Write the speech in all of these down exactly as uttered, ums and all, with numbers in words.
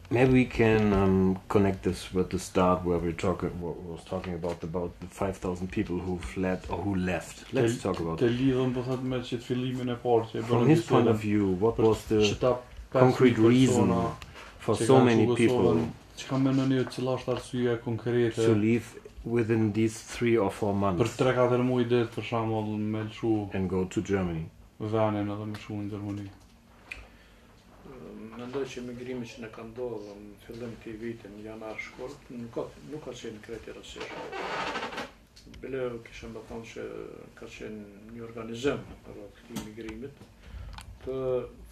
Maybe we can um, connect this with the start where we talk, was talking about about the five thousand people who fled or who left. Let's talk about Të lidhëm po thot me që fillimin e parë që from his point of view, what was the concrete reason for so many people çka mendoni që është arsyeja konkrete to leave within these three or four months për tre katër muaj deri për shembull me lshu and go to Germany? Vënen edhe me lshu në Gjermani. Mendoj që migrimi që ne ka ndodhur në fillim të vitit në janar shkurt nuk ka nuk ka qenë krejt rastësisht. Bile kisha më thonë që ka qenë një organizim për këtij migrimit të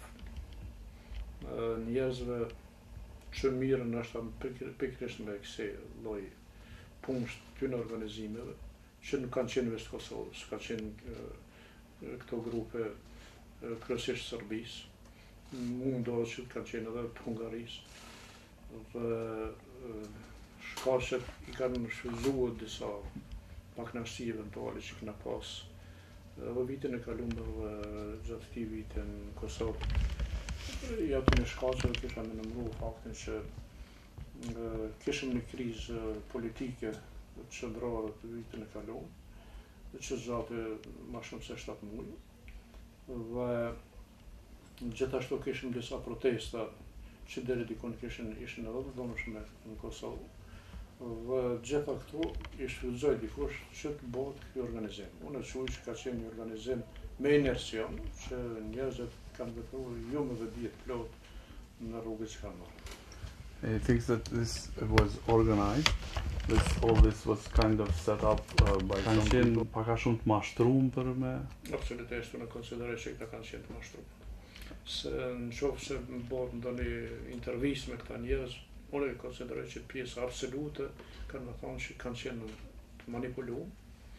njerëzve që mirën është pikërisht me kësaj lloj punësh të në organizimeve që nuk kanë qenë vetë Kosovës, ka qenë këto grupe kryesisht Serbisë. Mundohet që të kanë qenë edhe të Hungarisë dhe shkaqet i kanë shfrytzuar disa pakënaqësi eventuale që kanë pas edhe vitin e kaluar gjatë këtij viti në Kosovë. Ja të një shkaqe kisha me nëmru faktin që kishim një krizë politike të qëndrore të vitin e kaluar, që zgjati më shumë se shtatë muaj. Dhe gjithashtu kishim disa protesta që deri dikun kishin ishin edhe të domshme në Kosovë. Dhe gjitha këtu i shfrytëzoi dikush që të bëhet ky organizim. Unë e quaj që ka qenë një organizim me inercion, që njerëzit kanë vepruar jo me vëdije të plot në rrugët që kanë marrë. He thinks that this was organized. This all this was kind of set up uh, by some people. Paka shumë të mashtruar për me. Absolutisht, unë konsideroj që këta kanë qenë të mashtruar. Se në qoftë se më bëhet ndonjë intervistë me këta njerëz, unë e konsideroj që pjesë absolute kanë më thonë që kanë qenë të manipuluar,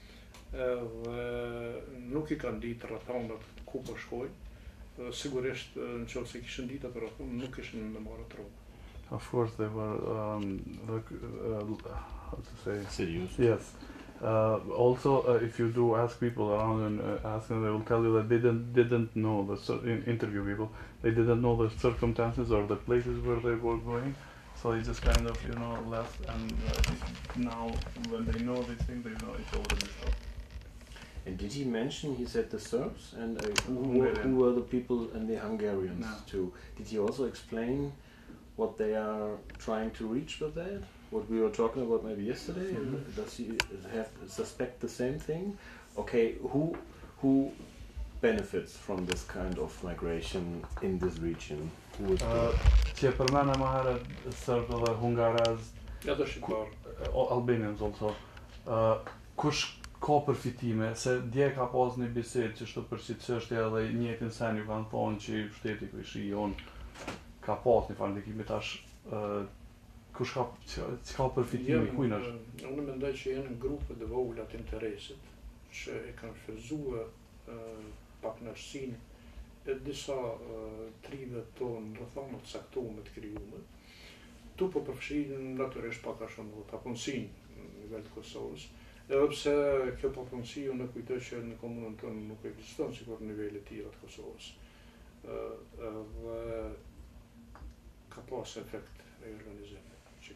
dhe nuk i kanë ditë rrethanat ku po shkojnë. Sigurisht në qoftë se kishin ditë atë rrethon, nuk kishin me marrë rrugë. Of course, they were um, the, uh, how to say seduced. Yes. Uh, also, uh, if you do ask people around and uh, ask them, they will tell you that they didn't didn't know the in, interview people. They didn't know the circumstances or the places where they were going. So they just kind of you know left, and uh, now when they know these things, they know it's already stopped. And did he mention? He said the Serbs and uh, who, were, who were the people and the Hungarians no. too. Did he also explain what they are trying to reach with that? What we were talking about maybe yesterday? Mm-hmm. Does he have suspect the same thing? Okay, who who benefits from this kind of migration in this region? Who is Që përmena më herët Serb dhe Hungaraz, edhe shqiptar, Albanians also. Uh, kush ka përfitime, se dje ka pas një bisedë që shto për si çështja dhe njëtin sen ju kanë thonë që shteti kështu jonë ka pas një farë ndikimi tash, uh, kush ka që ka përfitime, kujnë është? Unë mendoj që janë grupe të vogla të interesit që e kanë shfrytzuar uh, pakënaqësinë e disa uh, trive tonë rrethana të caktuara të krijuara. Tu po përfshin natyrisht pak a shumë papunësinë në nivel të Kosovës. Edhe pse kjo papunësi unë e kujtoj që në komunën tonë nuk ekziston sikur në nivele të tjera të Kosovës. Ë uh, dhe ka pas efekt e organizimit.